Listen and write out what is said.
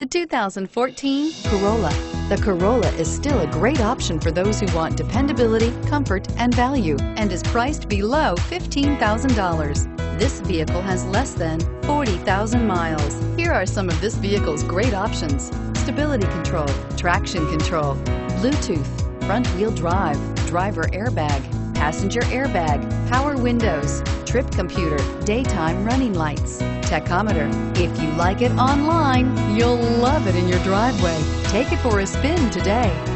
The 2014 Corolla. The Corolla is still a great option for those who want dependability, comfort, and value, and is priced below $15,000. This vehicle has less than 40,000 miles. Here are some of this vehicle's great options: stability control, traction control, Bluetooth, front wheel drive, driver airbag, passenger airbag, power windows, trip computer, daytime running lights, tachometer. If you like it online, you'll love it in your driveway. Take it for a spin today.